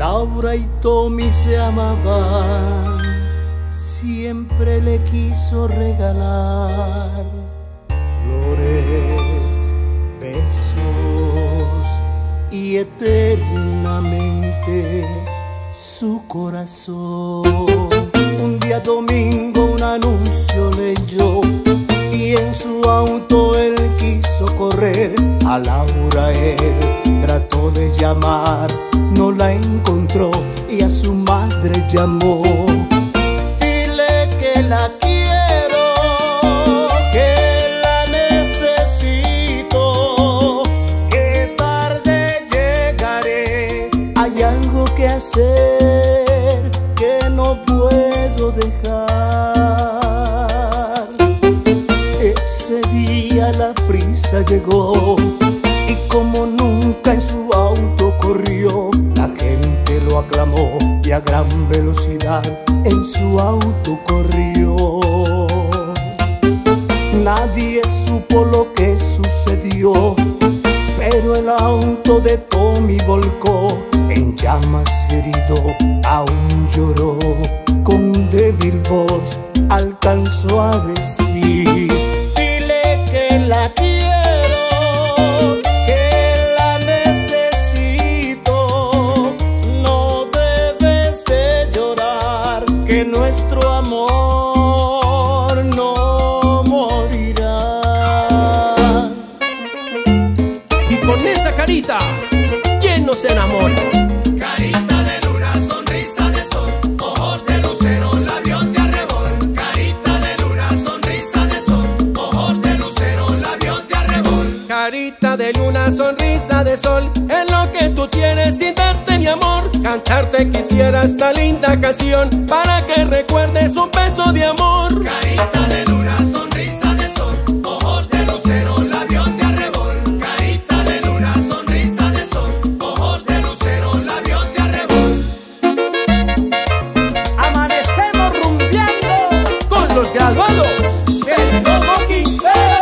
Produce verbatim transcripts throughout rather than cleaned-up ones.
Laura y Tommy se amaban, siempre le quiso regalar flores, besos y eternamente su corazón. Un día domingo un anuncio leyó y en su auto él quiso correr. A Laura él trató de llamar, no la encontró y a su madre llamó. Dile que la quiero, que la necesito, que tarde llegaré. Hay algo que hacer que no puedo dejar. Ese día la prisa llegó y como nunca en su auto corrió, la gente lo aclamó y a gran velocidad en su auto corrió. Nadie supo lo que sucedió, pero el auto de Tommy volcó en llamas herido, aún lloró. Con débil voz alcanzó a decir: dile que la quiero, que la necesito. No debes de llorar, que nuestro amor no morirá. Y con esa carita, ¿quién no se enamora? Carita de luna, sonrisa de sol, ojos de lucero, labios de arrebol. Carita de luna, sonrisa de sol, ojos de lucero, labios de arrebol. Carita de luna, sonrisa de sol, es lo que tú tienes sin darte mi amor. Cantarte quisiera esta linda canción para que recuerdes un beso de amor. Carita de luna, sonrisa de sol, ojos de lucero, labios de arrebol. Carita de luna, sonrisa de sol, ojos de lucero, labios de arrebol. Amanecemos rumbeando Con los graduados del Rojo Quintero.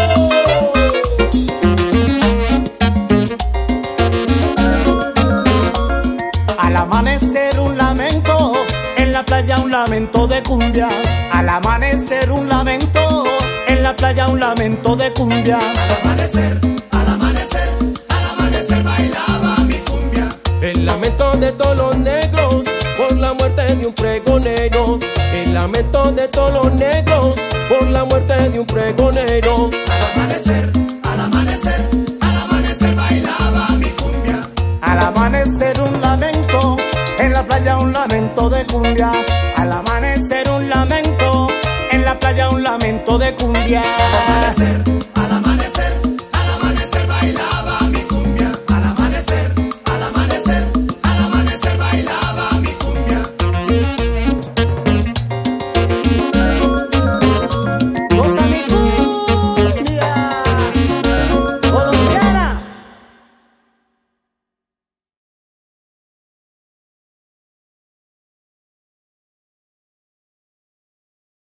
Al amanecer un lamento, en la playa un lamento de cumbia. Al amanecer un lamento, en la playa un lamento de cumbia. Al amanecer, al amanecer, al amanecer bailaba mi cumbia. El lamento de todos los negros por la muerte de un pregonero. El lamento de todos los negros por la muerte de un pregonero. Al amanecer, al amanecer, al amanecer bailaba mi cumbia. Al amanecer un lamento, en la playa un lamento de cumbia. Al amanecer un lamento, en la playa un lamento de cumbia. Al amanecer,